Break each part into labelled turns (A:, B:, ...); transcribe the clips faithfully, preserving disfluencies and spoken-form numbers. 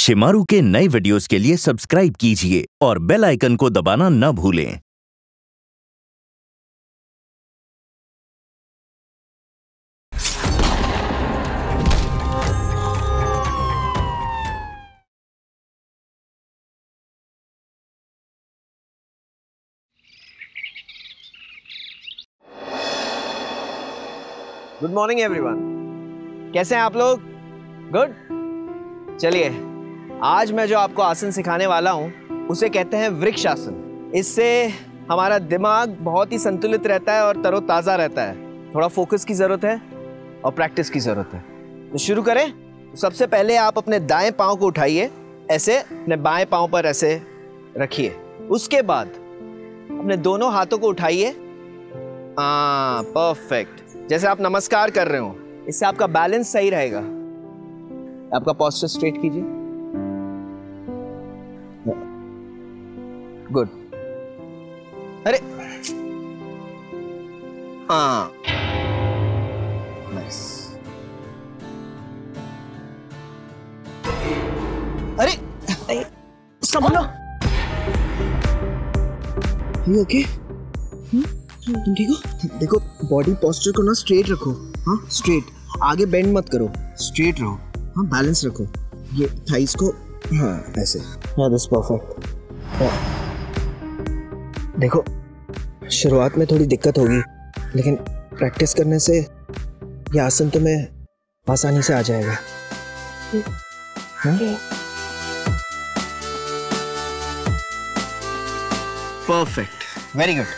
A: शिमारू के नए वीडियोस के लिए सब्सक्राइब कीजिए और बेल आइकन को दबाना न भूलें।
B: गुड मॉर्निंग एवरीवन, कैसे हैं आप लोग? गुड। चलिए, आज मैं जो आपको आसन सिखाने वाला हूं उसे कहते हैं वृक्ष आसन। इससे हमारा दिमाग बहुत ही संतुलित रहता है और तरोताज़ा रहता है। थोड़ा फोकस की ज़रूरत है और प्रैक्टिस की ज़रूरत है। तो शुरू करें। तो सबसे पहले आप अपने दाएं पाँव को उठाइए, ऐसे अपने बाएं पाँव पर ऐसे रखिए। उसके बाद अपने दोनों हाथों को उठाइए। हाँ, परफेक्ट, जैसे आप नमस्कार कर रहे हो। इससे आपका बैलेंस सही रहेगा। आपका पोस्चर स्ट्रेट कीजिए। गुड। अरे हाँ, नाइस। अरे संभलो। You okay? तुम ठीक हो? देखो, बॉडी पोस्चर को ना स्ट्रेट रखो। हाँ, स्ट्रेट, आगे बेंड मत करो, स्ट्रेट रहो। हाँ, बैलेंस रखो। ये थाइस को, हाँ ऐसे। हाँ, दिस परफेक्ट। देखो, शुरुआत में थोड़ी दिक्कत होगी, लेकिन प्रैक्टिस करने से ये आसन तुम्हें आसानी से आ जाएगा। Perfect, very good.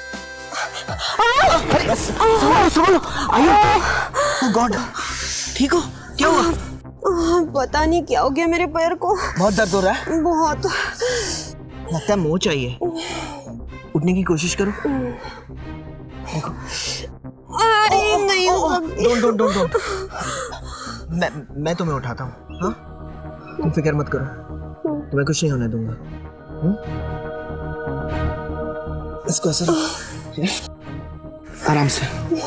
B: संभालो संभालो। ओह गॉड, ठीक हो? क्या हुआ?
C: पता नहीं क्या हो गया मेरे पैर को।
B: बहुत दर्द हो रहा है?
C: बहुत।
B: लगता है मोह चाहिए। उठने की कोशिश करो। देखो।
C: अरे नहीं।
B: Don't don't don't don't. मैं मैं तुम्हें उठाता हूँ। हाँ, तुम फिक्र मत करो, तुम्हें कुछ नहीं होने दूंगा। हुँ? इसको ऐसे रखो, आराम से।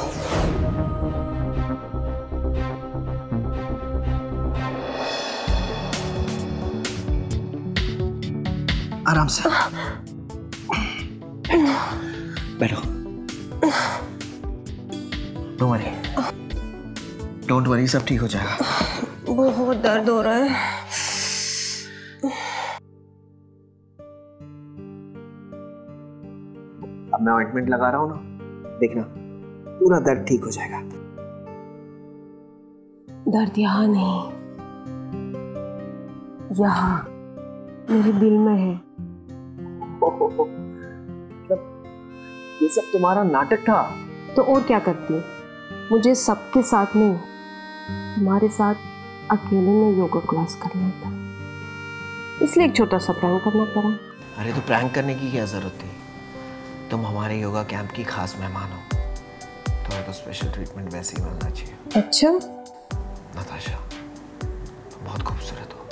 B: आराम से बैठो। डोंट वरी, डोंट वरी, सब ठीक हो जाएगा।
C: बहुत दर्द हो रहा है।
B: अब मैं ऑइंटमेंट लगा रहा हूँ ना, देखना पूरा दर्द ठीक हो जाएगा।
C: दर्द यहाँ नहीं, यहाँ मेरे दिल में है।
B: ये सब तुम्हारा नाटक था?
C: तो और क्या करती? मुझे सबके साथ नहीं, तुम्हारे साथ अकेले में योगा क्लास करना था, इसलिए एक छोटा सा प्रैंक करना पड़ा।
B: अरे तो प्रैंक करने की क्या जरूरत थी? तुम हमारे योगा कैंप की खास मेहमान हो, तो तो स्पेशल ट्रीटमेंट वैसे ही मिलना चाहिए।
C: अच्छा
B: नताशा, बहुत खूबसूरत हो।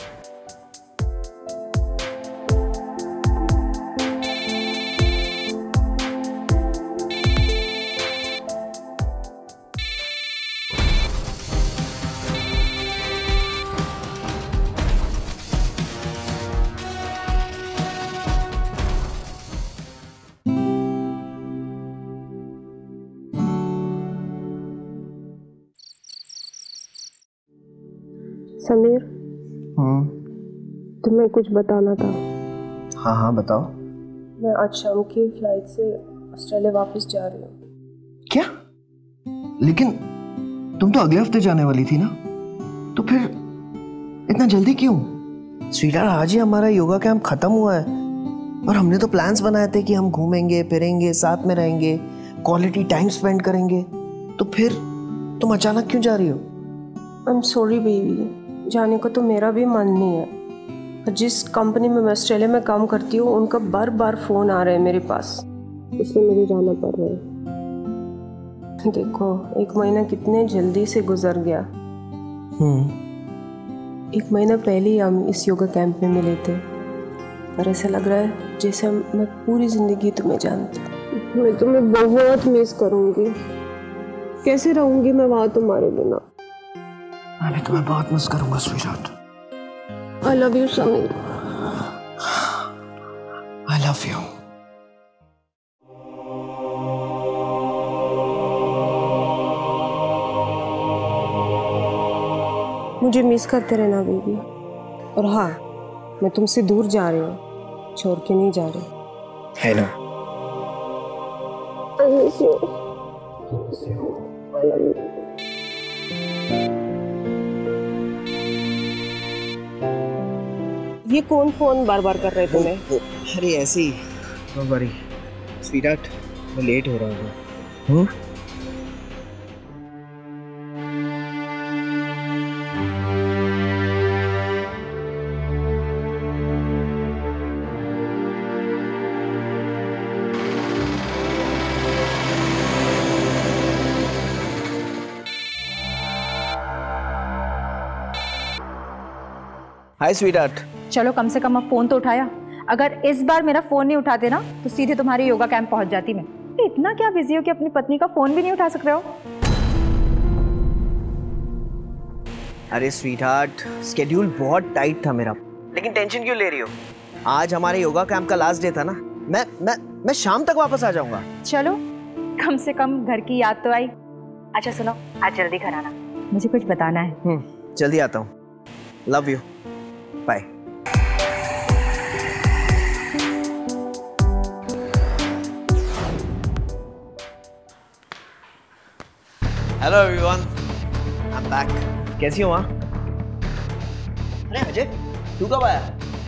C: समीर,
B: हम्म,
C: तुम्हें कुछ बताना था।
B: हाँ हाँ बताओ।
C: मैं आज शाम की फ्लाइट से ऑस्ट्रेलिया वापस जा रही हूँ।
B: क्या? लेकिन तुम तो अगले हफ्ते जाने वाली थी ना, तो फिर इतना जल्दी क्यों? स्वीटार्ट, आज ही हमारा योगा कैंप खत्म हुआ है और हमने तो प्लान्स बनाए थे कि हम घूमेंगे फिरेंगे, साथ में रहेंगे, क्वालिटी टाइम स्पेंड करेंगे। तो फिर तुम अचानक क्यों जा रही हो?
C: आई एम सॉरी बेबी, जाने को तो मेरा भी मन नहीं है। जिस कंपनी में मैं ऑस्ट्रेलिया में काम करती हूँ, उनका बार बार फोन आ रहा है मेरे पास, इसलिए मुझे जाना पड़ रहा है। देखो, एक महीना कितने जल्दी से गुजर गया।
B: हम्म,
C: एक महीना पहले ही हम इस योगा कैंप में मिले थे, और ऐसा लग रहा है जैसे मैं पूरी जिंदगी तुम्हें जानती हूँ। मैं तुम्हें बहुत मिस करूँगी। कैसे रहूँगी मैं वहाँ तुम्हारे बिना?
B: मैं भी तुम्हें बहुत मिस करूंगा sweetheart.
C: I love you Sameer.
B: I love you.
C: मुझे मिस करते रहना बेबी। और हाँ, मैं तुमसे दूर जा रही हूँ, छोड़ के नहीं जा रही।
B: Hello.
C: I miss you. I love you. ये कौन फोन बार बार कर रहे तुम्हें?
B: अरे ऐसे ही। डोंट वरी स्वीटहार्ट, मैं लेट हो रहा हूँ। Hi sweetheart.
D: चलो कम से कम अब फोन तो उठाया। अगर इस बार मेरा फोन नहीं उठाते ना तो सीधे तुम्हारे योगा कैंप पहुंच जाती मैं। इतना क्या बिजी हो कि अपनी पत्नी का फोन भी नहीं उठा सक रहे हो?
B: अरे स्वीटहार्ट, स्केड्यूल बहुत टाइट था मेरा, लेकिन टेंशन क्यों ले रही हो? आज हमारे योगा कैंप का लास्ट डे था ना। मैं मैं मैं शाम तक वापस आ जाऊंगा।
D: चलो कम से कम घर की याद तो आई। अच्छा सुनो, आज जल्दी घर आना, मुझे कुछ बताना है।
B: हम्म जल्दी आता हूँ। Love you, bye. Hello everyone, I am back. कैसी हो माँ? अरे अजय, तू कब आया?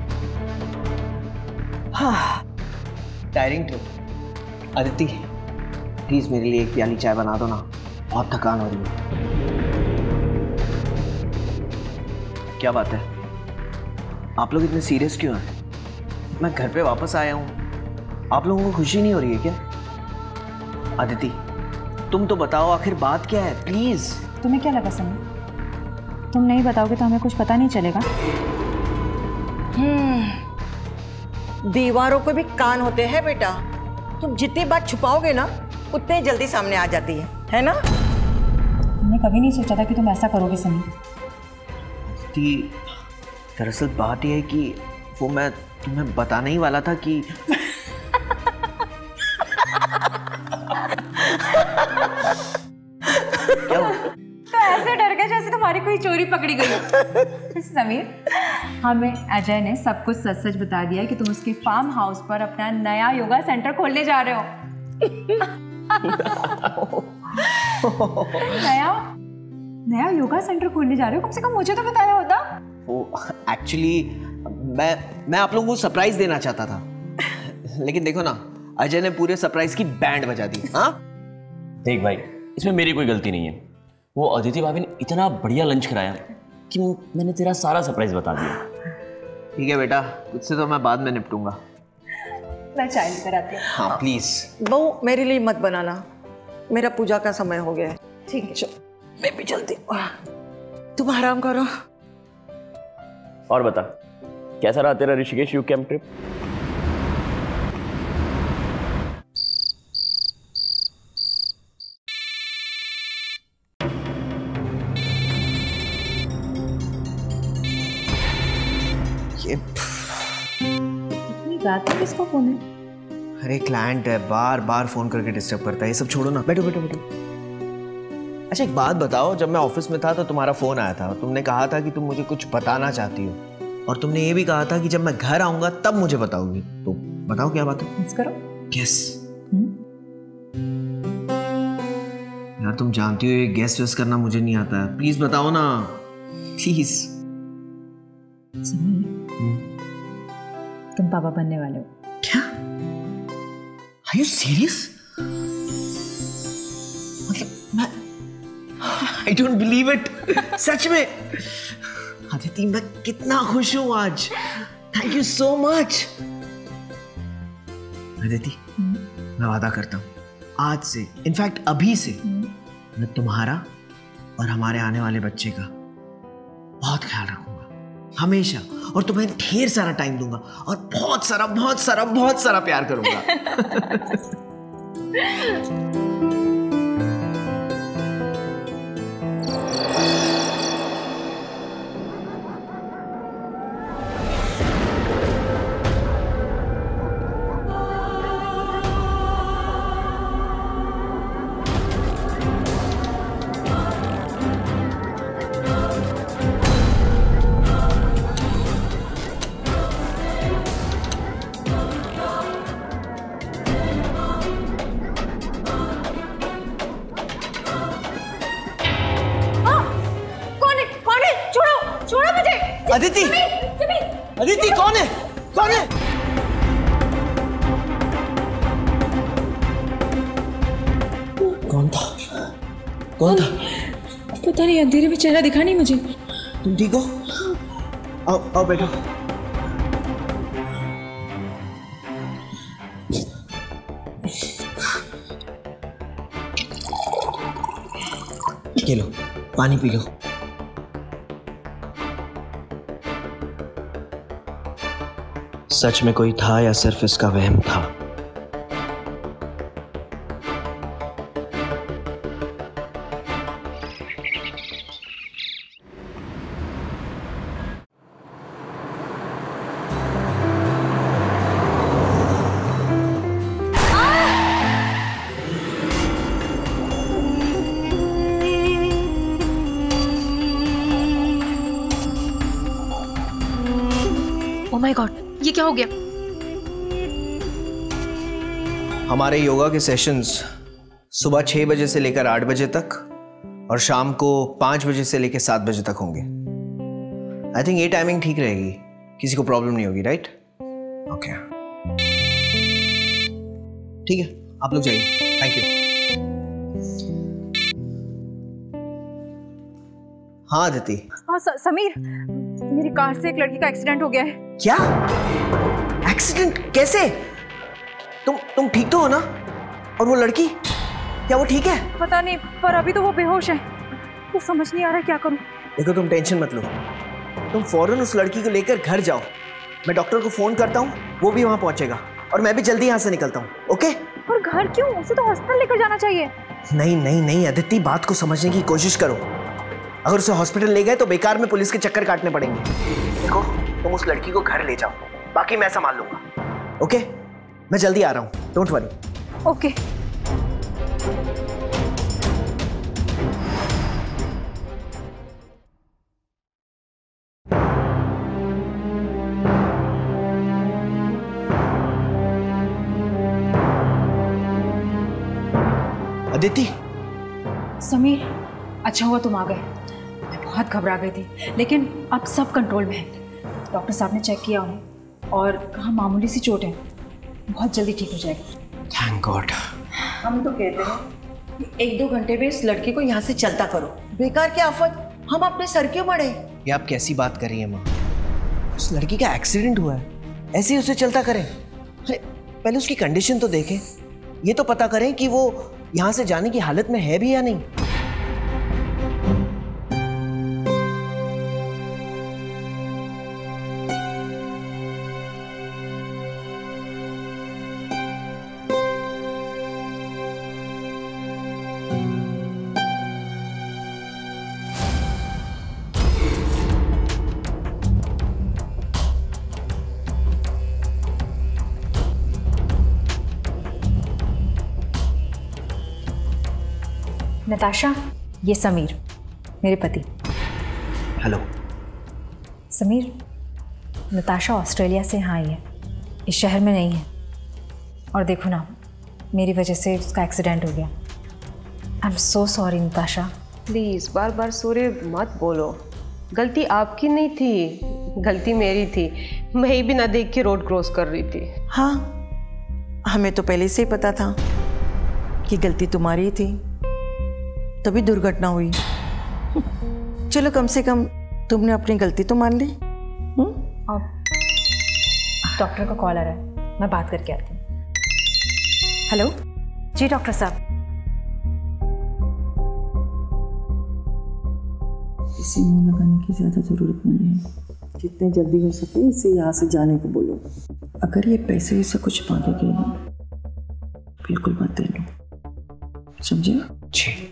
B: हाँ, टायरिंग ट्रिप। अदिति, प्लीज मेरे लिए एक प्याली चाय बना दो ना, बहुत थकान हो रही है। क्या बात है, आप लोग इतने सीरियस क्यों हैं? मैं घर पे वापस आया हूँ, आप लोगों को खुशी नहीं हो रही है क्या? अदिति, तुम तो बताओ आखिर बात क्या है, प्लीज।
D: तुम्हें क्या लगा समीर, तुम नहीं बताओगे तो हमें कुछ पता नहीं चलेगा?
E: हम्म, दीवारों को भी कान होते हैं बेटा। तुम जितनी बात छुपाओगे ना उतने जल्दी सामने आ जाती है, है ना?
D: तुमने कभी नहीं सोचा था कि तुम ऐसा करोगे समीर।
B: दरअसल बात यह है कि वो मैं तुम्हें बताने ही वाला था कि क्या हुआ?
D: तो ऐसे डर गए जैसे तुम्हारी कोई चोरी पकड़ी गई हो। समीर, हमें अजय ने सब कुछ सच सच बता दिया कि तुम उसके फार्म हाउस पर अपना नया योगा सेंटर खोलने जा रहे हो। नया नया योगा सेंटर खोलने जा रहे हो? कम से कम मुझे तो बताया होता।
B: वो एक्चुअली मैं मैं आप लोगों को सरप्राइज देना चाहता था, लेकिन देखो ना, अजय ने पूरे सरप्राइज की बैंड बजा दी। हाँ
F: देख भाई, इसमें मेरी कोई गलती नहीं है। वो अदिति भाभी ने इतना बढ़िया लंच कराया कि मैंने तेरा सारा सरप्राइज बता दिया।
B: ठीक है बेटा, उससे तो मैं बाद में निपटूंगा।
D: मैं चाय लेकर आती हूँ।
B: हाँ प्लीज।
E: बहू, मेरे लिए मत बनाना, मेरा पूजा का समय हो गया है।
D: ठीक है,
E: मैं भी जल्दी। तुम आराम करो।
F: और बता, कैसा रहा तेरा ऋषिकेश योग कैंप ट्रिप?
B: ये
D: इतनी रात को किसका फोन है?
B: अरे क्लाइंट है, बार बार फोन करके डिस्टर्ब करता है। ये सब छोड़ो ना, बैठो बैठो बैठो। अच्छा एक बात बताओ, जब मैं ऑफिस में था तो तुम्हारा फोन आया था, तुमने कहा था कि तुम मुझे कुछ बताना चाहती हो, और तुमने ये भी कहा था कि जब मैं घर आऊंगा तब मुझे बताओगी। तो बताओ क्या बात है?
D: मिस करो।
B: गेस। यार तुम जानती हो ये गेस वेस करना मुझे नहीं आता है, प्लीज बताओ ना, प्लीज।
D: समीर, तुम पापा बनने वाले हो।
B: क्या? Are you serious? मतलब मैं I don't believe it. सच में अदिति, मैं कितना खुश हूँ आज। Thank you so much. Aditi, मैं वादा करता हूँ आज से, इनफैक्ट अभी से, मैं तुम्हारा और हमारे आने वाले बच्चे का बहुत ख्याल रखूंगा हमेशा, और तुम्हें ढेर सारा टाइम दूंगा और बहुत सारा बहुत सारा बहुत सारा प्यार करूंगा। अदिति कौन है? कौन है? कौन था? कौन था?
D: पता नहीं, अंधेरे में चेहरा दिखा नहीं मुझे।
B: तुम ठीक हो? आओ आओ बैठो। ये लो पानी पी लो। सच में कोई था या सिर्फ इसका वहम था?
G: ओह माय गॉड, ये क्या हो गया?
B: हमारे योगा के सेशंस सुबह छह बजे से लेकर आठ बजे तक और शाम को पाँच बजे से लेकर सात बजे तक होंगे। आई थिंक ये टाइमिंग ठीक रहेगी, किसी को प्रॉब्लम नहीं होगी, राइट? ओके ठीक है, आप लोग जाइए। Thank you. हाँ अदिति।
D: हाँ स- समीर, मेरी कार से एक लड़की का एक्सीडेंट हो गया है।
B: क्या एक्सीडेंट? कैसे? तुम तुम ठीक तो हो ना? और वो लड़की, क्या वो ठीक है?
D: पता नहीं, पर अभी तो वो बेहोश है। तो समझ नहीं आ रहा क्या करूं।
B: देखो तुम टेंशन मत लो, तुम फौरन उस लड़की को लेकर घर जाओ। मैं डॉक्टर को फोन करता हूँ, वो भी वहां पहुंचेगा और मैं भी जल्दी यहाँ से निकलता हूँ। ओके?
D: पर घर क्यों? उसे तो हॉस्पिटल लेकर जाना चाहिए।
B: नहीं नहीं नहीं अदिति, बात को समझने की कोशिश करो। अगर उसे हॉस्पिटल ले गए तो बेकार में पुलिस के चक्कर काटने पड़ेंगे। देखो तुम उस लड़की को घर ले जाओ, बाकी मैं संभाल लूंगा। ओके? मैं जल्दी आ रहा हूँ, don't worry.
D: Okay.
B: Aditi.
D: Sameer, अच्छा हुआ तुम आ गए। मैं बहुत घबरा गई थी, लेकिन अब सब कंट्रोल में है। डॉक्टर साहब ने चेक किया उन्हें और कहा मामूली सी चोट है, बहुत जल्दी ठीक हो जाएगा।
B: Thank God.
E: हम तो कहते हैं कि एक दो घंटे में इस लड़के को यहाँ से चलता करो। बेकार की आफत, हम अपने सर क्यों बढ़े?
B: ये आप कैसी बात कर रही हैं माँ? उस लड़की का एक्सीडेंट हुआ है, ऐसे ही उसे चलता करें? अरे पहले उसकी कंडीशन तो देखें, ये तो पता करें कि वो यहाँ से जाने की हालत में है भी या नहीं।
D: नताशा, ये समीर, मेरे पति।
B: हेलो।
D: समीर, नताशा ऑस्ट्रेलिया से यहाँ आई है, इस शहर में नहीं है। और देखो ना, मेरी वजह से उसका एक्सीडेंट हो गया। I am so sorry Natasha.
C: Please बार बार सॉरी मत बोलो। गलती आपकी नहीं थी, गलती मेरी थी। मैं ही भी ना देख के रोड क्रॉस कर रही थी।
E: हाँ, हमें तो पहले से ही पता था कि गलती तुम्हारी थी, तभी दुर्घटना हुई। चलो कम से कम तुमने अपनी गलती तो मान ली।
D: अब डॉक्टर का कॉल आ रहा है, मैं बात करके आती हूँ। हेलो जी डॉक्टर साहब।
H: इसे मुंह लगाने की ज़्यादा ज़रूरत नहीं है। जितने जल्दी हो सके इसे यहाँ से जाने को बोलो। अगर ये पैसे वैसे कुछ मांगेगी ना, बिल्कुल मत देना, समझे?
B: जी।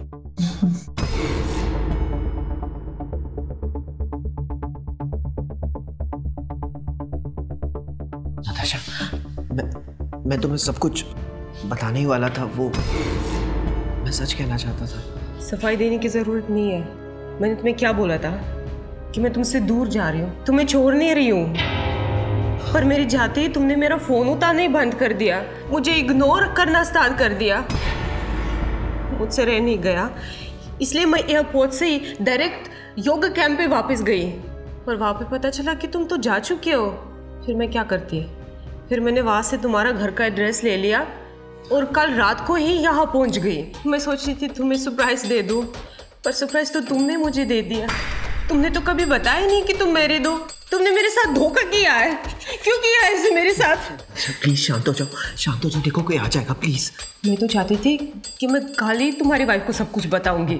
B: नताशा, मैं मैं तुम्हें सब कुछ बताने ही वाला था। वो मैं सच कहना चाहता था।
C: सफाई देने की ज़रूरत नहीं है। मैंने तुम्हें क्या बोला था कि मैं तुमसे दूर जा रही हूँ, तुम्हें छोड़ नहीं रही हूँ। पर मेरे जाते ही तुमने मेरा फ़ोन उतारना ही बंद कर दिया, मुझे इग्नोर करना स्टार्ट कर दिया। मुझसे रह नहीं गया, इसलिए मैं एयरपोर्ट से ही डायरेक्ट योगा कैंप पे वापस गई। और वहाँ पे पता चला कि तुम तो जा चुके हो। फिर मैं क्या करती? फिर मैंने वहाँ से तुम्हारा घर का एड्रेस ले लिया और कल रात को ही यहाँ पहुँच गई। मैं सोच रही थी तुम्हें सरप्राइज दे दूँ, पर सरप्राइज तो तुमने मुझे दे दिया। तुमने तो कभी बताया नहीं कि तुम मेरे दो। तुमने मेरे साथ धोखा किया है। क्यों किया है ऐसे मेरे साथ?
B: प्लीज शांत हो जाओ, शांत हो जाओ, देखो कोई आ जाएगा प्लीज।
C: मैं तो चाहती थी कि मैं कल ही तुम्हारी वाइफ को सब कुछ बताऊंगी।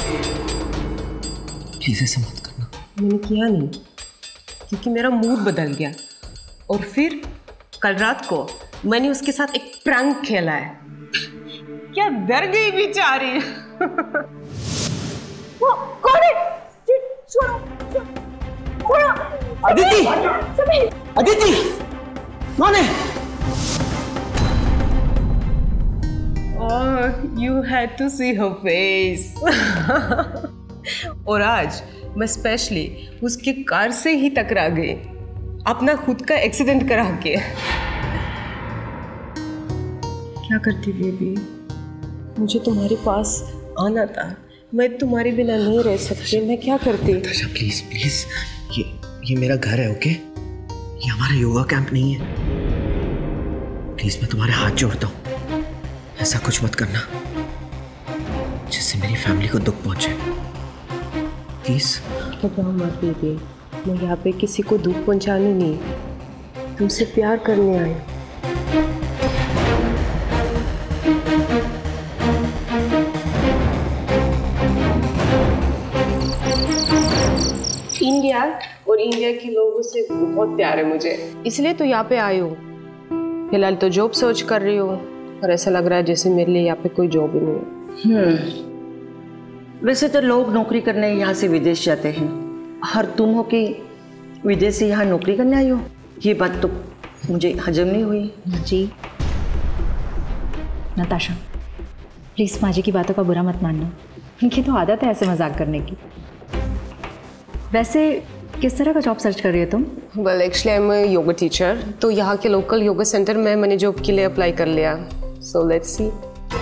B: प्लीज ऐसा मत करना।
C: मैंने किया नहीं क्योंकि मेरा मूड बदल गया और फिर कल रात को मैंने उसके साथ एक प्रैंक खेला है। क्या डर गई बेचारी। वो कौन है? छोड़ो, छोड़ो।
B: अदिति, अदिति, कौन है?
C: Oh, you had to see her face. और आज मैं स्पेशली उसकी कार से ही टकरा गई, अपना खुद का एक्सीडेंट करा के। क्या करती बेबी? मुझे तुम्हारे पास आना था। मैं तुम्हारे बिना नहीं रह सकती। मैं क्या करती?
B: नताशा प्लीज प्लीज, ये ये मेरा घर है, ओके? ये हमारा योगा कैंप नहीं है। प्लीज मैं तुम्हारे हाथ जोड़ता हूँ, ऐसा कुछ मत करना जिससे मेरी फैमिली को दुख पहुंचे। प्लीज
C: घबराओ मत बेबी, मैं यहाँ पे किसी को दुख पहुंचाने नहीं, तुमसे प्यार करने आई। इंडिया और इंडिया के लोगों से बहुत प्यार है मुझे, इसलिए तो यहाँ पे आई हूँ। फिलहाल तो जॉब सर्च कर रही हूँ और ऐसा लग रहा है जैसे मेरे लिए यहाँ पे कोई जॉब ही नहीं है।
E: हम्म वैसे तो लोग नौकरी करने यहाँ से विदेश जाते हैं, और तुम हो कि विदेश से यहाँ नौकरी करने आई हो, ये बात तो मुझे हजम नहीं हुई।
D: जी नताशा, प्लीज़ माजी की बातों का बुरा मत मानना, उनकी तो आदत है ऐसे मजाक करने की। वैसे किस तरह का जॉब सर्च कर रही हो तुम?
C: Well actually I am a yoga teacher, तो यहाँ के लोकल योगा सेंटर में मैंने जॉब के लिए अप्लाई कर लिया। So let's see.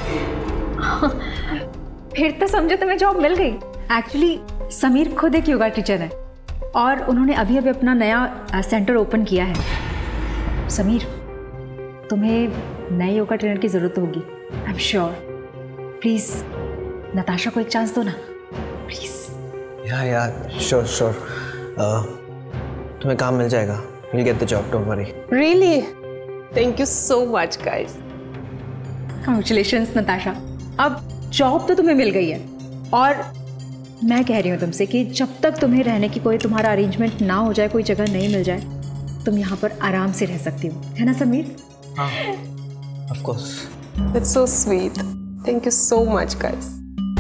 D: फिर तो समझो तुम्हें जॉब मिल गई। एक्चुअली समीर खुद एक योगा टीचर है और उन्होंने अभी अभी अपना नया सेंटर ओपन किया है। समीर, तुम्हें नए योगा ट्रेनर की ज़रूरत होगी, I am sure. Please Natasha को एक चांस दो ना, प्लीज़।
B: या या श्योर श्योर, तुम्हें काम मिल जाएगा। You'll get the job, don't worry.
C: Really? Thank you so much, guys.
D: Congratulations Natasha, अब जॉब तो तुम्हें मिल गई है और मैं कह रही हूँ तुमसे कि जब तक तुम्हें रहने की कोई तुम्हारा अरेंजमेंट ना हो जाए, कोई जगह नहीं मिल जाए, तुम यहाँ पर आराम से रह सकती हो, है ना समीर?
B: हाँ, of course.
C: That's so sweet. Thank you so much, guys.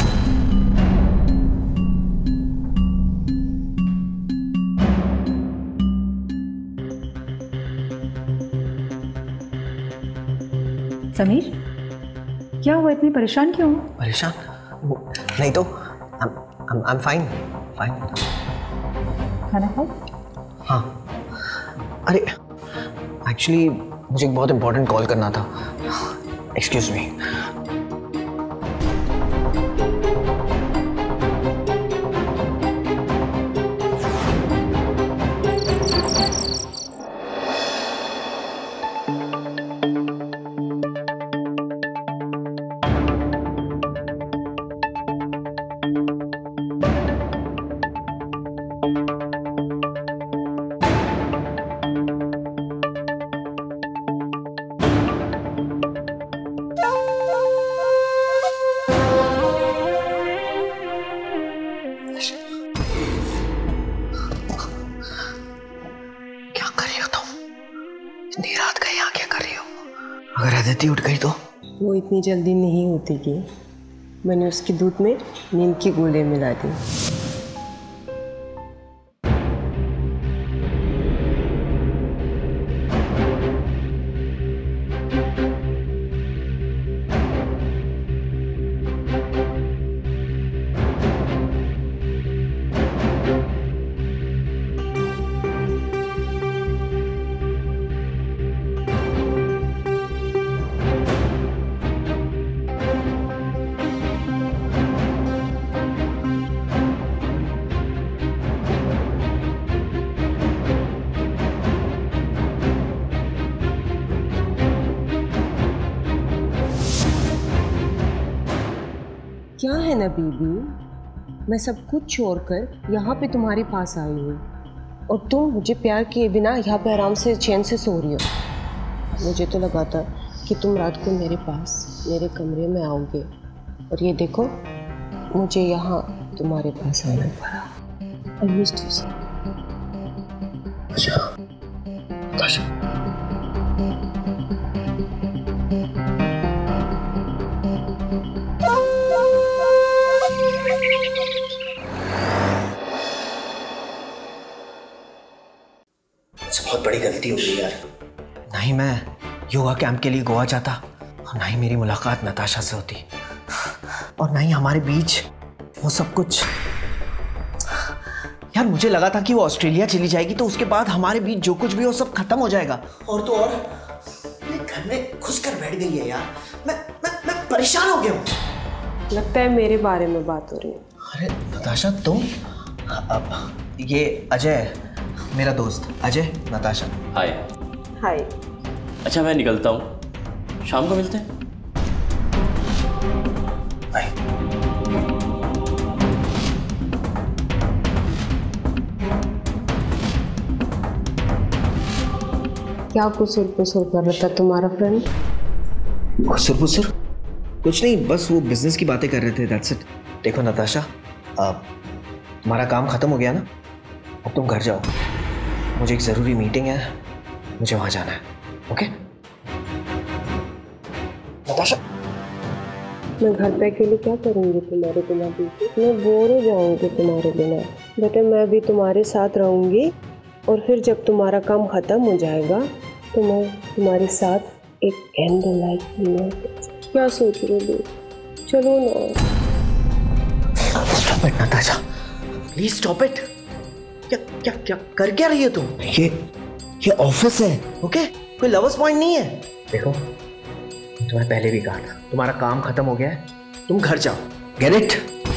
D: Sameer, क्या हुआ, इतनी परेशान क्यों हो?
B: परेशान? नहीं तो I'm, I'm, I'm fine, fine.
D: खाना खाओ?
B: हाँ, अरे एक्चुअली मुझे एक बहुत इम्पोर्टेंट कॉल करना था। Excuse me. अगर अदिति उठ गई तो?
C: वो इतनी जल्दी नहीं होती कि मैंने उसके दूध में नींद की गोलियां मिला दी। क्या है ना बीबी, मैं सब कुछ छोड़कर यहाँ पे तुम्हारे पास आई हूँ और तुम मुझे प्यार किए बिना यहाँ पे आराम से चैन से सो रही हो। मुझे तो लगा था कि तुम रात को मेरे पास मेरे कमरे में आओगे और ये देखो मुझे यहाँ तुम्हारे पास आना पड़ा। I missed you.
B: अच्छा, नताशा। बहुत बड़ी गलती हो गई यार। ना ही मैं योगा कैंप के लिए गोवा जाता और ना ही मेरी मुलाकात नताशा से होती और ना ही हमारे बीच वो सब कुछ। यार मुझे लगा था कि वो ऑस्ट्रेलिया चली जाएगी तो उसके बाद हमारे बीच जो कुछ भी हो सब खत्म हो जाएगा, और तो और मेरे घर में घुस कर बैठ गई है यार। मैं मैं मैं परेशान हो गया हूँ।
C: लगता है मेरे बारे में बात हो रही है।
B: अरे नताशा तुम? अब ये अजय मेरा दोस्त अजय। नताशा
F: हाय।
C: हाय।
F: अच्छा मैं निकलता हूँ, शाम को मिलते हैं।
B: बाय।
C: क्या कुसुर पुसुर कर रहा था तुम्हारा फ्रेंड?
B: कुसुर पुसुर कुछ नहीं, बस वो बिजनेस की बातें कर रहे थे, दैट्स इट। देखो नताशा, अब तुम्हारा काम खत्म हो गया ना, अब तुम घर जाओ। मुझे एक ज़रूरी मीटिंग है, मुझे वहाँ जाना है। Okay Natasha?
C: मैं घर पे अकेले क्या करूँगी तुम्हारे बिना? बीती मैं बोर हो जाऊँगी तुम्हारे बिना। बेटा मैं भी तुम्हारे साथ रहूँगी और फिर जब तुम्हारा काम ख़त्म हो जाएगा तो मैं तुम्हारे साथ एक कैंडल लाइट डिनर। क्या सोच रहे हो? चलो ना।
B: Stop it Natasha, please stop it. क्या क्या क्या कर क्या रही हो तुम? ये ये ऑफिस है, ओके? कोई लवर्स पॉइंट नहीं है। देखो तुम्हें पहले भी कहा था, तुम्हारा काम खत्म हो गया है, तुम घर जाओ। Get it?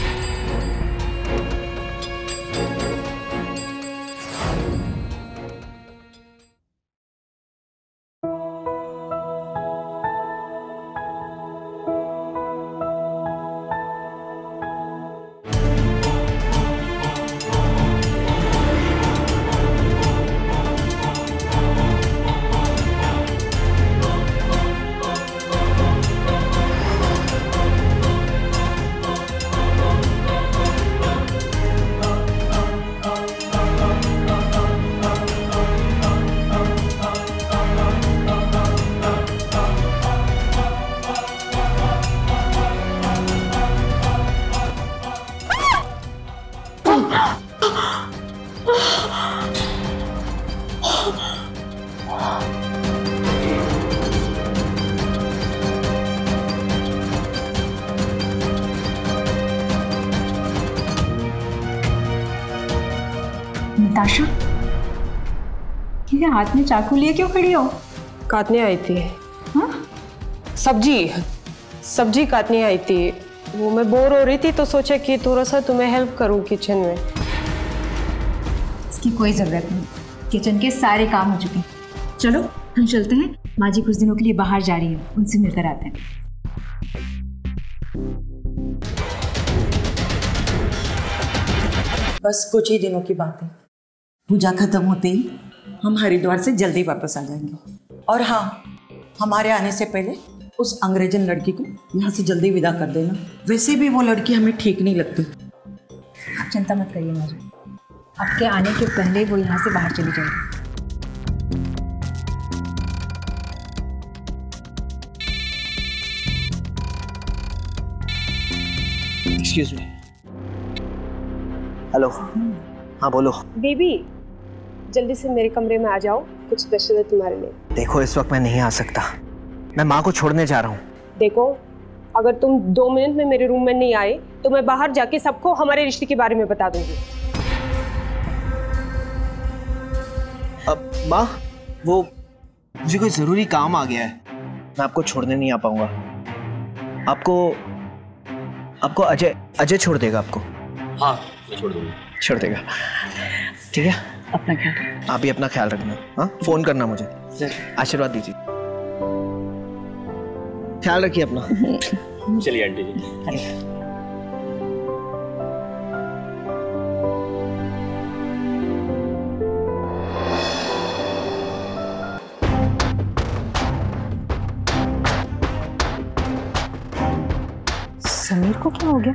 D: नताशा, ये हाथ में चाकू लिए क्यों खड़ी हो?
C: काटने आई थी।
D: हाँ?
C: सब्जी सब्जी काटने आई थी। वो मैं बोर हो रही थी तो सोचा कि थोड़ा सा तुम्हें हेल्प करूं किचन में।
D: इसकी कोई ज़रूरत नहीं, किचन के सारे काम हो चुके हैं। चलो हम चलते हैं, माँ जी कुछ दिनों के लिए बाहर जा रही है, उनसे मिलकर आते हैं।
E: बस कुछ ही दिनों की बात है, पूजा खत्म होते ही हम हरिद्वार से जल्दी वापस आ जाएंगे। और हाँ, हमारे आने से पहले उस अंग्रेजन लड़की को यहाँ से जल्दी विदा कर देना। वैसे भी वो लड़की हमें ठीक नहीं लगती।
D: आप चिंता मत करिए माँ जी, आपके आने के पहले वो यहाँ से बाहर चली जाएगी।
B: Excuse me. हेलो। हाँ बोलो।
C: बेबी जल्दी से मेरे कमरे में आ जाओ, कुछ स्पेशल है तुम्हारे लिए।
B: देखो इस वक्त मैं नहीं आ सकता, मैं माँ को छोड़ने जा रहा हूँ।
C: देखो अगर तुम दो मिनट में मेरे रूम में नहीं आए तो मैं बाहर जाके सबको हमारे रिश्ते के बारे में बता दूंगी।
B: अब माँ वो मुझे कोई ज़रूरी काम आ गया है, मैं आपको छोड़ने नहीं आ पाऊंगा। आपको आपको अजय अजय छोड़ देगा आपको?
F: हाँ मैं छोड़ दूंगा।
B: छोड़ देगा, ठीक है?
E: अपना ख्याल,
B: आप भी अपना ख्याल रखना। हाँ फोन करना मुझे, आशीर्वाद दीजिए। ख्याल रखिए अपना।
F: चलिए आंटी जी।
D: समीर को क्या हो गया?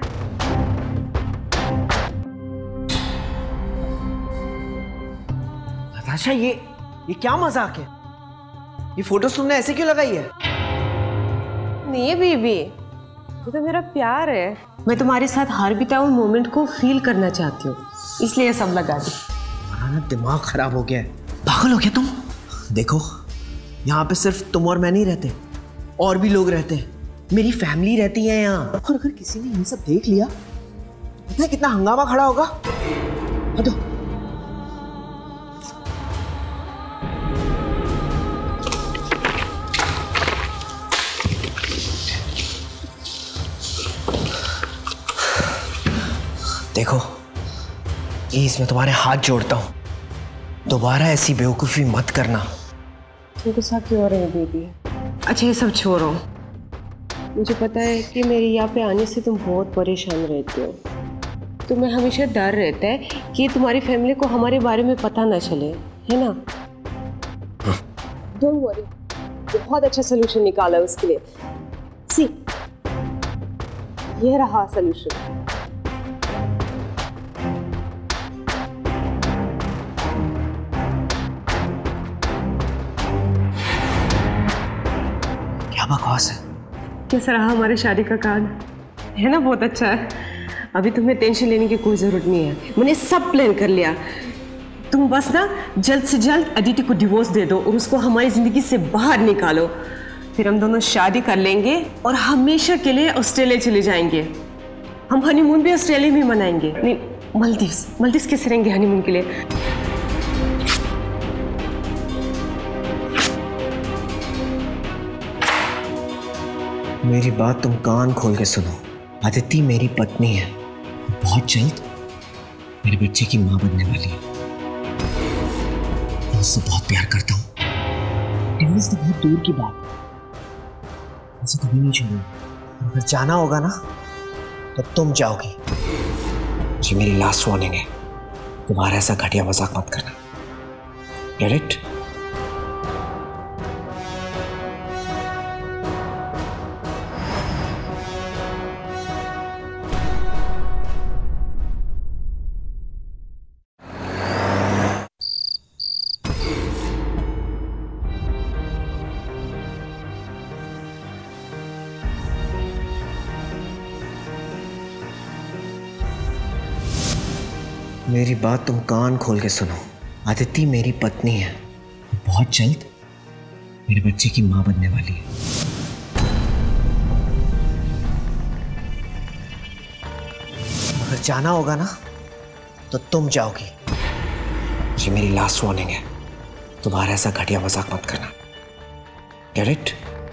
B: नताशा, ये ये क्या मजाक है? ये फोटोज तुमने ऐसे क्यों लगाई है?
C: नहीं बीबी, ये तो मेरा प्यार है। मैं तुम्हारे साथ हर बिताए हुए मोमेंट को फील करना चाहती हूँ, इसलिए सब लगा दी।
B: ना दिमाग खराब हो गया है, पागल हो गया तुम? देखो, यहाँ पे सिर्फ तुम और मैं नहीं रहते, और भी लोग रहते हैं। मेरी फैमिली रहती है यहाँ, और अगर किसी ने ये सब देख लिया, पता है कितना हंगामा खड़ा होगा? हटो। देखो प्लीज, मैं तुम्हारे हाथ जोड़ता हूँ, दोबारा ऐसी बेवकूफ़ी मत करना।
C: तुम गुस्सा क्यों हो रही है बेबी? अच्छा ये सब छोड़ो, मुझे पता है कि मेरे यहाँ पे आने से तुम बहुत परेशान रहती हो। तुम्हें हमेशा डर रहता है कि तुम्हारी फैमिली को हमारे बारे में पता ना चले, है ना? डोंट वरी, बहुत अच्छा सोल्यूशन निकाला उसके लिए। सी, ये रहा सोल्यूशन।
B: बकवास है।
C: कैसा रहा हमारे शादी का कार्ड? है ना, बहुत अच्छा है। अभी तुम्हें टेंशन लेने की कोई जरूरत नहीं है, मैंने सब प्लान कर लिया। तुम बस ना जल्द से जल्द अदिति को डिवोर्स दे दो और उसको हमारी जिंदगी से बाहर निकालो, फिर हम दोनों शादी कर लेंगे और हमेशा के लिए ऑस्ट्रेलिया चले जाएंगे। हम हनीमून भी ऑस्ट्रेलिया में मनाएंगे। नहीं, मालदीव्स। मालदीव्स कैसे रहेंगे हनीमून के लिए?
B: मेरी बात तुम कान खोल के सुनो। अदिति मेरी पत्नी है, बहुत जल्द मेरे बच्चे की माँ बनने वाली है। मैं उससे बहुत प्यार करता हूँ। डिवोर्स तो बहुत दूर की बात है, उसे कभी नहीं छोड़ूंगा। अगर जाना होगा ना तो तुम जाओगी। ये मेरी लास्ट वार्निंग है, तुम्हारा ऐसा घटिया मजाक मत करना। Get it? मेरी बात तुम कान खोल के सुनो। अदिति मेरी पत्नी है, बहुत जल्द मेरे बच्चे की माँ बनने वाली है। अगर जाना होगा ना तो तुम जाओगी। ये मेरी लास्ट वार्निंग है, तुम्हारा ऐसा घटिया मजाक मत करना। Get it?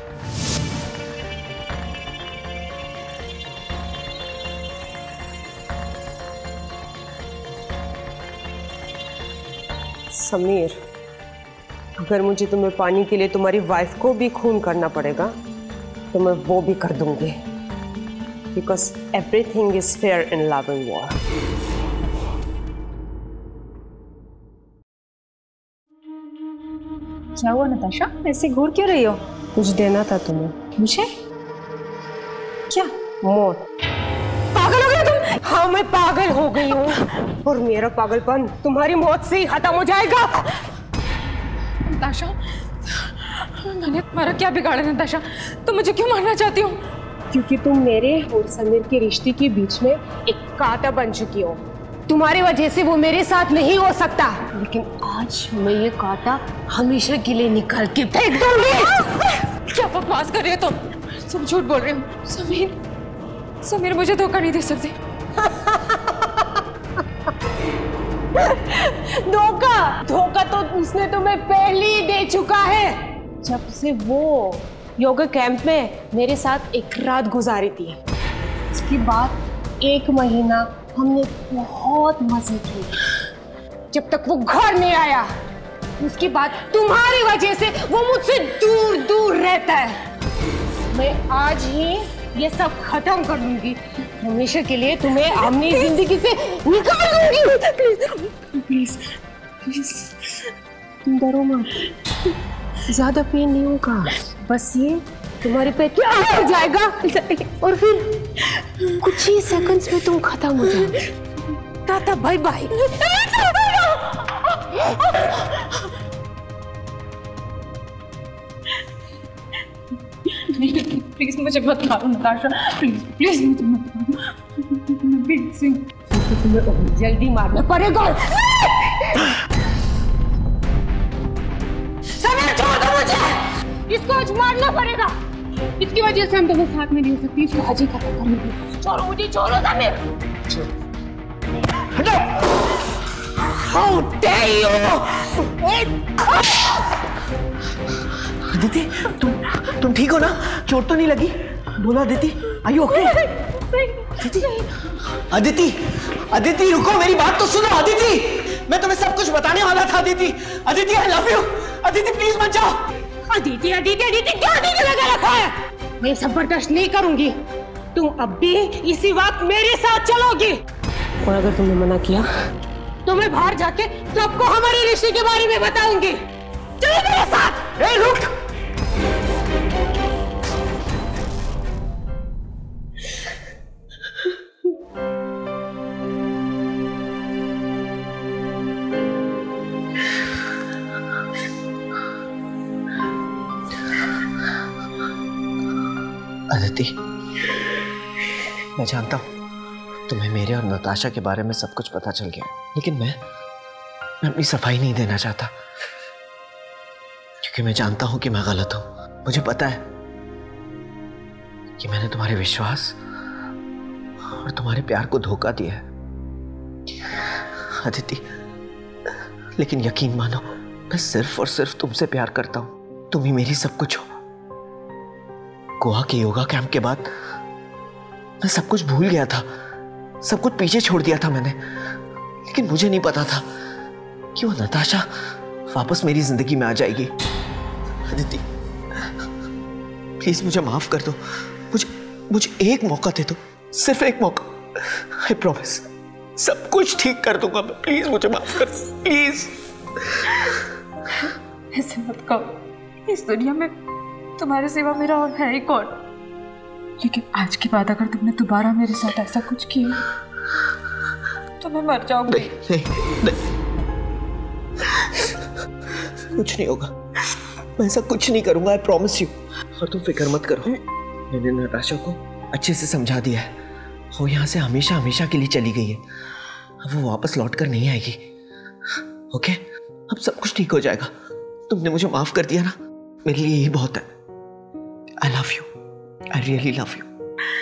C: समीर, अगर मुझे तुम्हें पाने के लिए तुम्हारी वाइफ को भी खून करना पड़ेगा तो मैं वो भी कर दूंगी, because everything is fair in love and war.
D: क्या हुआ नताशा, ऐसे घूर क्यों रही हो?
C: कुछ देना था तुम्हें।
D: मुझे? क्या?
C: मौत। पागल हो गए तुम? हाँ, मैं पागल हो गई हूँ और मेरा पागलपन तुम्हारी मौत से ही खत्म हो जाएगा।
G: नताशा, मैंने तुम्हारा क्या बिगाड़ा नताशा? तुम मुझे क्यों मारना चाहती हो?
C: क्योंकि तुम मेरे और समीर के रिश्ते के बीच में एक कांटा बन चुकी हो। तुम्हारी वजह से वो मेरे साथ नहीं हो सकता, लेकिन आज मैं ये कांटा हमेशा के लिए निकाल के फेंक दूंगी।
G: क्या बकवास कर रही हो तुम? तुम झूठ बोल रहे हो। समीर, समीर मुझे धोखा नहीं दे सकते।
C: धोखा? धोखा तो उसने तुम्हें पहले ही दे चुका है, जब से वो योगा कैंप में मेरे साथ एक रात गुजारी थी। उसके बाद एक महीना हमने बहुत मजे किए, जब तक वो घर नहीं आया। उसके बाद तुम्हारी वजह से वो मुझसे दूर दूर रहता है। मैं आज ही ये सब खत्म कर दूंगी, हमेशा के लिए तुम्हें अपनी जिंदगी से निकाल दूंगी। प्लीज प्लीज तुम डरो मत, ज्यादा पेन नहीं होगा, बस ये तुम्हारे पे क्या हो जाएगा और फिर कुछ ही सेकंड्स में तुम खत्म हो जाओगे। Tata bye bye.
D: प्लीज मुझे मत मारो नताशा, प्लीज प्लीज मुझे मत मारो प्लीज।
C: तुम्हें जल्दी मारना पड़ेगा। समीर छोड़ दो मुझे, इसको आज मारना पड़ेगा।
G: इसकी वजह से हम दोनों साथ में नहीं हो सकती, इसको आज ही खत्म करना पड़ेगा।
C: छोड़ो मुझे, छोड़ो समीर। हटो। How dare you?
B: अदिति, तुम तुम ठीक हो ना? चोट तो नहीं लगी? बोलो Aditi, are you okay? Aditi, Aditi, Aditi रुको, मेरी बात तो सुनो अदिति, मैं तुम्हें सब कुछ बताने वाला था Aditi. Aditi I love you, Aditi please मत जाओ।
C: अदिति, अदिति, अदिति क्या अदिति लगा रखा है? मैं सब बर्दाश्त नहीं करूंगी, तुम अब भी इसी वक्त मेरे साथ चलोगी। और अगर तुमने मना किया तो मैं बाहर जाके सबको हमारे रिश्ते के बारे में बताऊंगी। चलो मेरे साथ।
B: ए रुक, अदिति, मैं जानता हूं तुम्हें मेरे और नताशा के बारे में सब कुछ पता चल गया, लेकिन मैं मैं अपनी सफाई नहीं देना चाहता, क्योंकि मैं जानता हूं कि मैं गलत हूं। मुझे पता है कि मैंने तुम्हारे विश्वास और तुम्हारे प्यार को धोखा दिया है अदिति, लेकिन यकीन मानो मैं सिर्फ और सिर्फ तुमसे प्यार करता हूं। तुम ही मेरी सब कुछ हो। गोवा के योगा कैंप के बाद मैं सब कुछ भूल गया था, सब कुछ पीछे छोड़ दिया था मैंने, लेकिन मुझे नहीं पता था कि वो नताशा वापस मेरी जिंदगी में आ जाएगी। अदिति प्लीज मुझे माफ कर दो, मुझे मुझे एक मौका दे दो, सिर्फ एक मौका। आई प्रॉमिस सब कुछ ठीक कर दूंगा मैं, प्लीज मुझे माफ कर दो प्लीज।
D: ऐसे मत कहो, इस दुनिया में तुम्हारे सिवा मेरा और है ही कौन। लेकिन आज के बाद अगर तुमने दोबारा मेरे साथ ऐसा कुछ किया तो मैं मर जाऊंगी।
B: नहीं, नहीं, नहीं। कुछ नहीं होगा, मैं ऐसा कुछ नहीं करूंगा, आई प्रॉमिस यू। और तुम फिक्र मत करो, मैंने नताशा को अच्छे से समझा दिया है, वो यहाँ से हमेशा हमेशा के लिए चली गई है, अब वो वापस लौट कर नहीं आएगी। ओके, अब सब कुछ ठीक हो जाएगा। तुमने मुझे माफ कर दिया ना, मेरे लिए यही बहुत है। I love you, I really love you.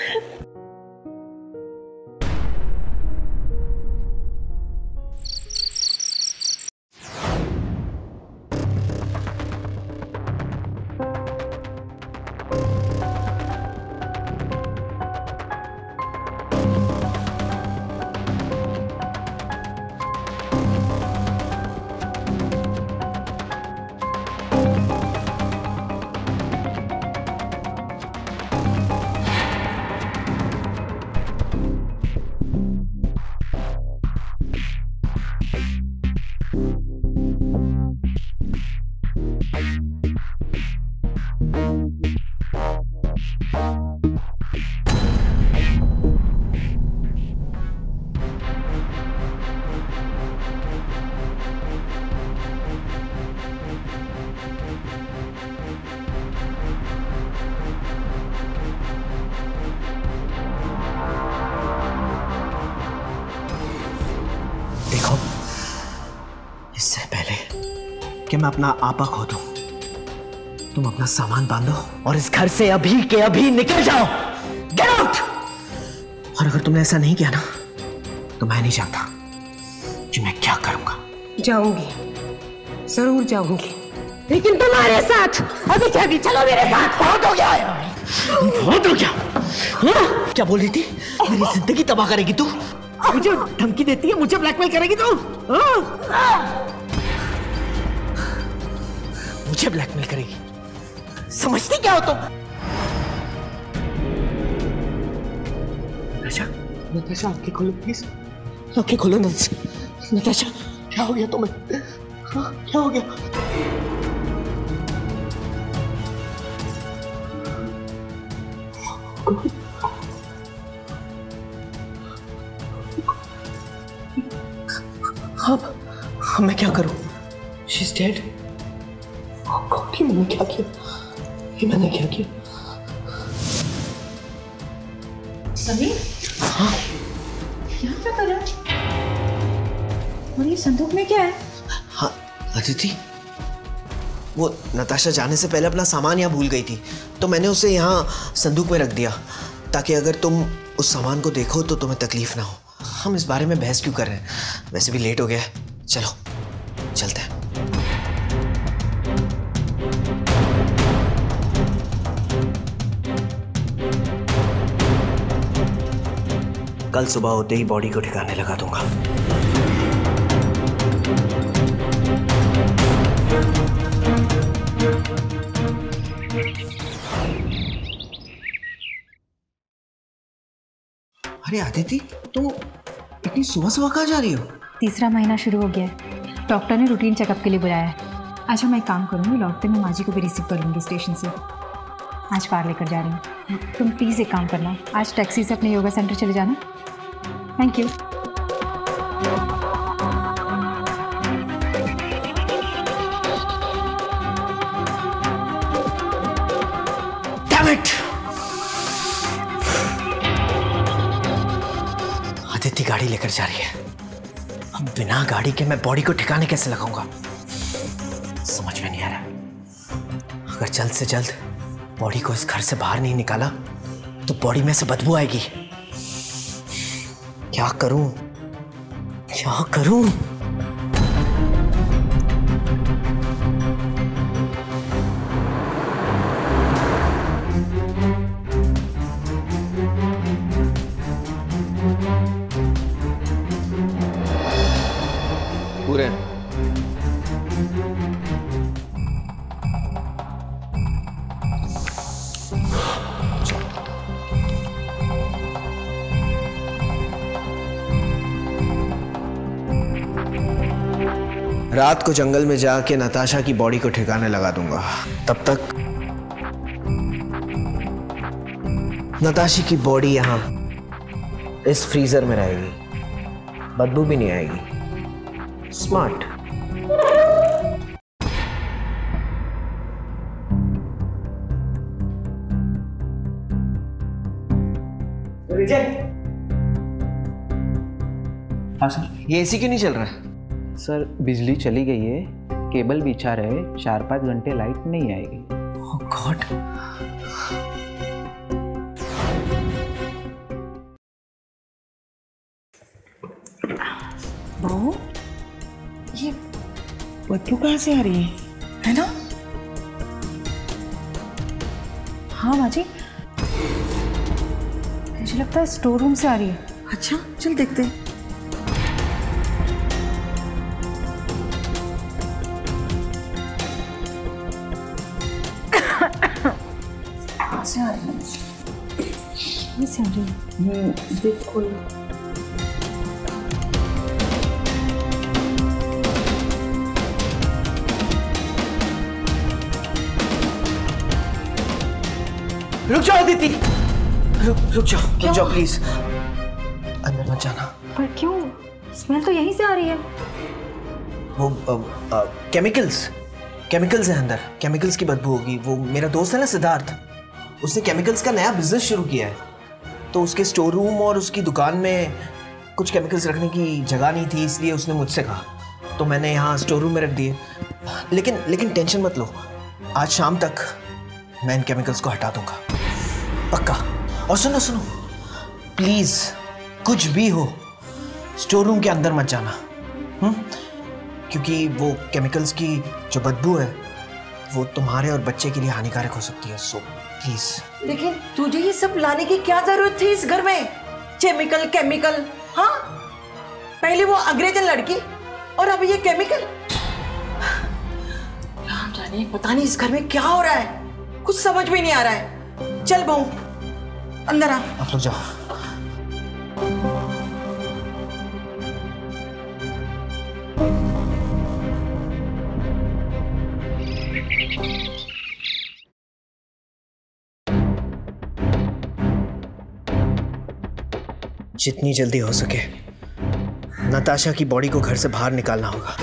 B: देखो, इससे पहले कि मैं अपना आपा खो दूं, तुम अपना सामान बांधो और इस घर से अभी के अभी निकल जाओ। Get out. और अगर तुमने ऐसा नहीं किया ना, तो मैं नहीं जानता कि मैं क्या करूंगा।
C: जाऊंगी, जरूर जाऊंगी, लेकिन तुम्हारे साथ। अभी अभी चलो मेरे साथ। बहुत हो गया है,
B: बहुत हो गया। हाँ? क्या बोल रही थी? मेरी जिंदगी तबाह करेगी तू? मुझे धमकी देती है, मुझे ब्लैकमेल करेगी तू? हाँ? मुझे ब्लैकमेल करेगी, समझती क्या हो तुम? नताशा, नताशा आंखें खोलो प्लीज, आंखें खोलो नताशा। नताशा क्या हो गया तुम्हें? हाँ, क्या हो गया? अब मैं क्या करूं? She is dead. Oh God, ये मैंने क्या किया? ये मैंने क्या किया?
D: समीर,
B: हाँ
D: यहाँ क्या कर रहा है? और ये संदूक में क्या है?
B: हाँ अदिति, वो नताशा जाने से पहले अपना सामान यहाँ भूल गई थी, तो मैंने उसे यहाँ संदूक में रख दिया ताकि अगर तुम उस सामान को देखो तो तुम्हें तकलीफ ना हो। हम इस बारे में बहस क्यों कर रहे हैं? वैसे भी लेट हो गया है, चलो चलते हैं। कल सुबह होते ही बॉडी को ठिकाने लगा दूंगा। अरे आदिति, तुम इतनी सुबह सुबह कहाँ जा रही हो?
D: तीसरा महीना शुरू हो गया है, डॉक्टर ने रूटीन चेकअप के लिए बुलाया है। अच्छा मैं एक काम करूँगी, लौटते मैं माँ जी को भी रिसीव कर लूँगी स्टेशन से। आज पार लेकर जा रही हूँ, तुम प्लीज़ एक काम करना, आज टैक्सी से अपने योगा सेंटर चले जाना। Thank you.
B: Damn it! Aditya गाड़ी लेकर जा रही है, अब बिना गाड़ी के मैं बॉडी को ठिकाने कैसे लगाऊंगा? समझ में नहीं आ रहा। अगर जल्द से जल्द बॉडी को इस घर से बाहर नहीं निकाला तो बॉडी में से बदबू आएगी। क्या करूं? क्या करूं? पूरे रात को जंगल में जाके नताशा की बॉडी को ठिकाने लगा दूंगा। तब तक नताशा की बॉडी यहां इस फ्रीजर में रहेगी, बदबू भी नहीं आएगी। स्मार्ट।
I: हाँ सर।
B: ये एसी क्यों नहीं चल रहा है?
I: सर बिजली चली गई है, केबल बिछा रहे, चार पाँच घंटे लाइट नहीं आएगी।
B: Oh God.
E: बहू, ये बदबू कहाँ से आ रही है? है ना?
D: हाँ माँ जी, मुझे लगता है स्टोर रूम से आ रही है।
E: अच्छा चल देखते हैं।
D: से आ रही है, ये से आ रही है।
E: देखो
B: रुक जाओ दीदी, रुक रुक जाओ, रुक जाओ प्लीज, अंदर मत जाना।
D: पर क्यों? स्मेल तो यहीं से आ रही है।
B: वो केमिकल्स केमिकल्स है अंदर, केमिकल्स की बदबू होगी। वो मेरा दोस्त है ना सिद्धार्थ, उसने केमिकल्स का नया बिजनेस शुरू किया है, तो उसके स्टोर रूम और उसकी दुकान में कुछ केमिकल्स रखने की जगह नहीं थी, इसलिए उसने मुझसे कहा, तो मैंने यहाँ स्टोर रूम में रख दिए। लेकिन लेकिन टेंशन मत लो, आज शाम तक मैं इन केमिकल्स को हटा दूंगा, पक्का। और सुनो सुनो प्लीज, कुछ भी हो स्टोर रूम के अंदर मत जाना, हुँ? क्योंकि वो केमिकल्स की जो बदबू है वो तुम्हारे और बच्चे के लिए हानिकारक हो सकती है, सो प्लीज।
E: लेकिन तुझे ये सब लाने की क्या जरूरत थी इस घर में? केमिकल केमिकल, हाँ? पहले वो अंग्रेजन लड़की और अब ये केमिकल। राम जाने, पता नहीं इस घर में क्या हो रहा है, कुछ समझ में नहीं आ रहा है। चल बहू अंदर आ।
B: आप लोग जाओ। जितनी जल्दी हो सके नताशा की बॉडी को घर से बाहर निकालना होगा,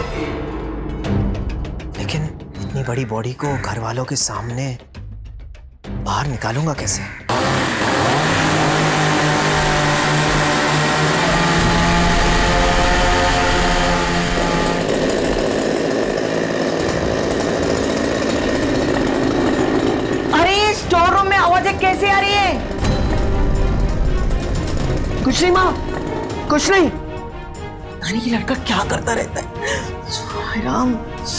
B: लेकिन इतनी बड़ी बॉडी को घर वालों के सामने बाहर निकालूंगा कैसे?
E: अरे स्टोर रूम में आवाजें कैसे आ रही है?
B: कुछ नहीं माँ, कुछ नहीं।
E: नानी ये लड़का क्या करता रहता है? राम,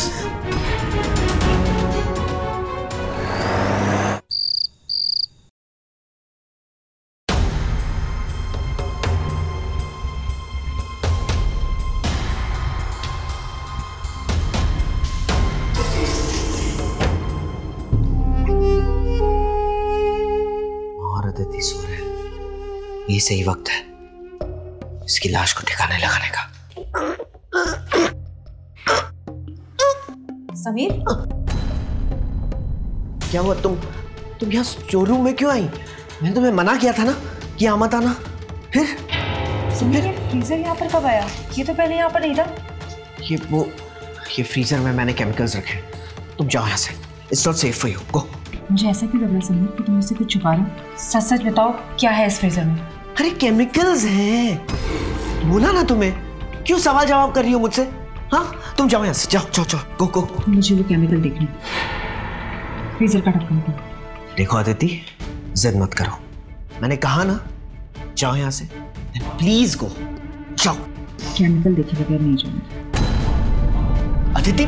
B: अदिति सो रहे, ये सही वक्त है इसकी लाश को ठिकाने लगाने का।
D: समीर,
B: क्या हुआ? तुम तुम यहाँ स्टोर में क्यों आई? मैंने तुम्हें मना किया था ना कि यहाँ मत आना। फिर
D: समीर, ये फ्रीजर यहाँ पर कब आया? ये तो पहले यहाँ पर नहीं था।
B: ये वो ये फ्रीजर में मैंने केमिकल्स रखे। तुम जाओ यहाँ से, it's not safe for you, go.
D: मुझे ऐसा क्यों लग रहा है समीर कि तुम मुझसे कुछ छुपा रहे हो? सच सच बताओ, क्या है इस फ्रीजर में?
B: अरे केमिकल्स हैं, बोला ना तुम्हें। क्यों सवाल जवाब कर रही हो मुझसे? हाँ, तुम जाओ यहाँ से, जाओ जाओ जाओ, गो गो।
D: मुझे वो केमिकल देखने, फ्रीजर का ढक्कन खोलो।
B: देखो अदिति, जिद मत करो, मैंने कहा ना, जाओ यहाँ से, प्लीज गो, जाओ।
D: केमिकल देखे बगैर नहीं जाऊंगी।
B: अदिति,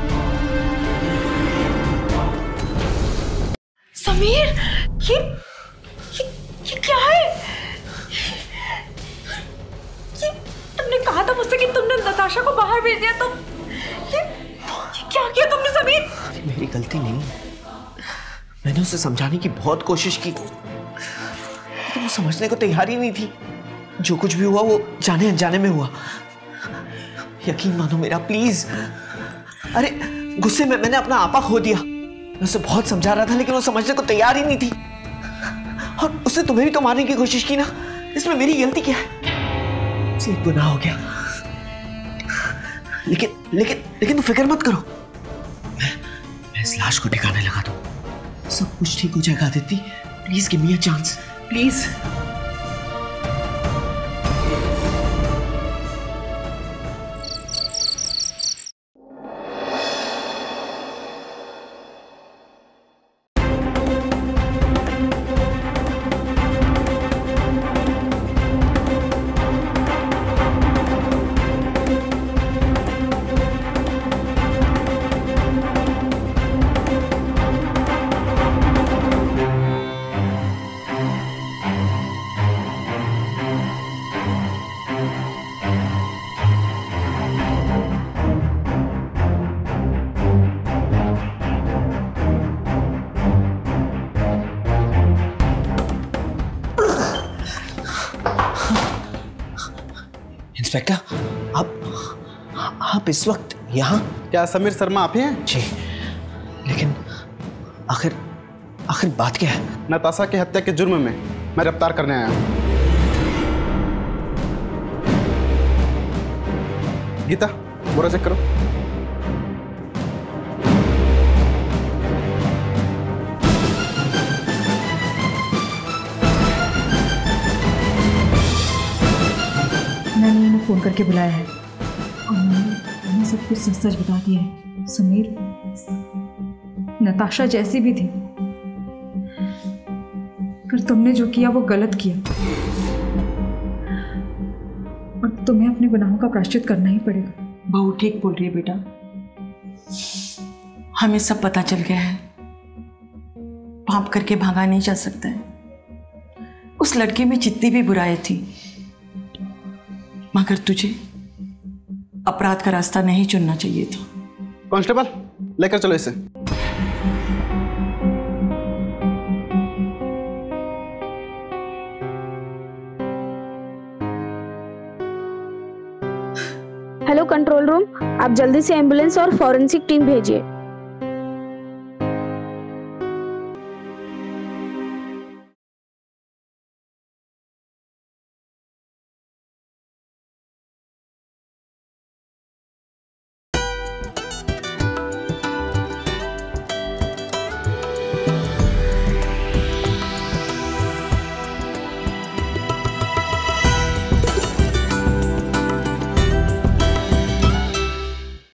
G: समीर, ये ये, ये क्या है? ये तुमने कहा था मुझसे कि तुमने नताशा को बाहर भेज दिया, तो ये, ये क्या किया तुमने समीर?
B: मेरी गलती नहीं, मैंने उसे समझाने की बहुत कोशिश की, लेकिन वो समझने को तैयार ही नहीं थी। जो कुछ भी हुआ वो जाने अनजाने में हुआ। यकीन मानो मेरा, प्लीज। अरे गुस्से में मैंने अपना आपा खो दिया। मैं उसे बहुत समझा रहा था, लेकिन वो समझने को तैयार ही नहीं थी। और उसने तुम्हें भी तो मारने की कोशिश की ना, इसमें मेरी गलती क्या है? उसे एक गुनाह हो गया। लेकिन लेकिन लेकिन तुम फिक्र मत करो, मैं, मैं इस लाश को ठिकाने लगा दूं। सब कुछ ठीक हो जाएगा Aditi, please give me a chance, please. Inspector, आप आप इस वक्त यहाँ?
J: क्या समीर शर्मा आप ही हैं?
B: जी, लेकिन आखिर आखिर बात क्या है?
J: नताशा की हत्या के जुर्म में मैं गिरफ्तार करने आया हूँ। गीता, बोरा चेक करो।
D: मैंने उन्हें फोन करके बुलाया है और मैंने उन्हें सब कुछ सच सच बता दिया है। समीर, नताशा जैसी भी थी, पर तुमने जो किया वो गलत किया और तुम्हें अपने गुनाहों का प्रायश्चित करना ही पड़ेगा।
E: बहू ठीक बोल रही है बेटा, हमें सब पता चल गया है। पाप करके भागा नहीं जा सकता है। उस लड़के में जितनी भी बुराई थी, मगर तुझे अपराध का रास्ता नहीं चुनना चाहिए था।
J: कांस्टेबल, लेकर चलो इसे।
K: हेलो कंट्रोल रूम, आप जल्दी से एम्बुलेंस और फॉरेंसिक टीम भेजिए।